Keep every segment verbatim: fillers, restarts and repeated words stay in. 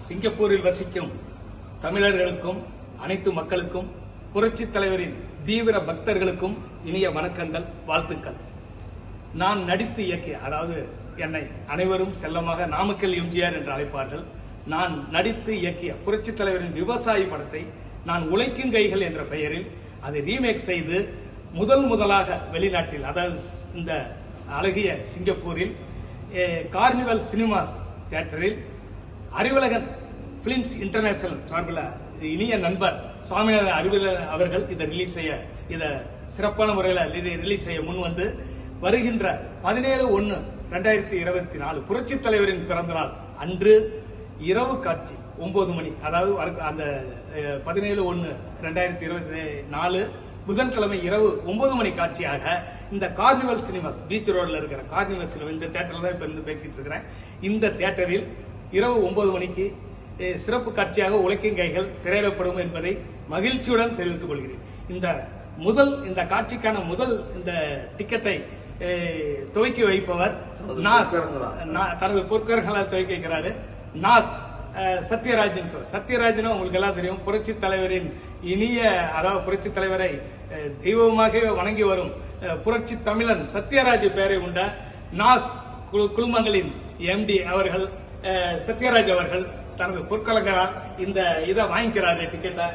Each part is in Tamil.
சிங்கப்பூரில் வசிக்கும் தமிழர்களுக்கும் அனைத்து மக்களுக்கும் புரட்சித் தலைவரின் தீவிர பக்தர்களுக்கும் இனிய வணக்கங்கள், வாழ்த்துக்கள். நான் நடித்து இயக்கிய, அதாவது என்னை அனைவரும் செல்லமாக நாமக்கல் எம்ஜிஆர் என்று அழைப்பார்கள், நான் நடித்து இயக்கிய புரட்சித் தலைவரின் விவசாயி படத்தை நான் உழைக்கும் கைகள் என்ற பெயரில் அதை ரீமேக் செய்து முதல் முதலாக வெளிநாட்டில், அதாவது இந்த அழகிய சிங்கப்பூரில் கார்னிவல் சினிமாஸ் தியேட்டரில் அறிவுலகன் பிலிம்ஸ் இன்டர்நேஷனல் சார்பில் இனிய நண்பர் சுவாமிநாதன் அறிவுலகன் அவர்கள் இதை ரிலீஸ் செய்ய இதை சிறப்பான முறையில் ரிலீஸ் செய்ய முன் வந்து வருகின்ற பதினேழு ஒன்னு ரெண்டாயிரத்தி இருபத்தி நாலு புரட்சித் தலைவரின் பிறந்த நாள் அன்று இரவு காட்சி ஒன்பது மணி, அதாவது அந்த பதினேழு ஒன்னு ரெண்டாயிரத்தி இருபத்தி நாலு புதன்கிழமை இரவு ஒன்பது மணி காட்சியாக இந்த கார்னிவல் சினிமா பீச் ரோட்ல இருக்கிற கார்னிவல் சினிமா இந்த தியேட்டர்ல தான் இப்ப இருந்து பேசிட்டு இருக்கிறேன். இந்த தியேட்டரில் இரவு ஒன்பது மணிக்கு சிறப்பு காட்சியாக உழைக்கும் கைகள் திரையிடப்படும் என்பதை மகிழ்ச்சியுடன் தெரிவித்துக் கொள்கிறேன். இந்த முதல் இந்த காட்சிக்கான முதல் இந்த டிக்கெட்டை துவக்கி வைப்பவர் நாஸ், தனது பொற்கர்களால் துவக்கி வைக்கிறாரு நாஸ் சத்யராஜன். சத்யராஜன் உங்களுக்கு எல்லாம் தெரியும், புரட்சி தலைவரின் இனிய, அதாவது புரட்சி தலைவரை தெய்வமாக வணங்கி வரும் புரட்சி தமிழன் சத்யராஜ் பெயரை உண்ட நாஸ் குழுமங்களின் எம்டி அவர்கள், சத்யராஜ் அவர்கள் தனது பொற்கலங்களால் இந்த இதை வாங்கிக்கிறாரு டிக்கெட்டை.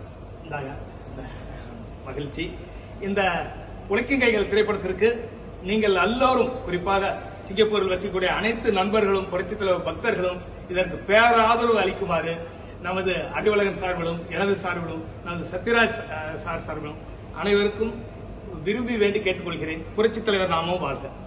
மகிழ்ச்சி. இந்த உழைக்கும் கைகள் திரைப்படத்திற்கு நீங்கள் எல்லோரும், குறிப்பாக சிங்கப்பூரில் வசிக்கக்கூடிய அனைத்து நண்பர்களும் புரட்சித் தலைவர் பக்தர்களும் இதற்கு பேராதரவு அளிக்குமாறு நமது அறிவுலகன் சார்பிலும் எனது சார்பிலும் நமது சத்யராஜ் சார் சார்பிலும் அனைவருக்கும் விரும்பி வேண்டி கேட்டுக்கொள்கிறேன். புரட்சித் தலைவர் நாமும் வாழ்க.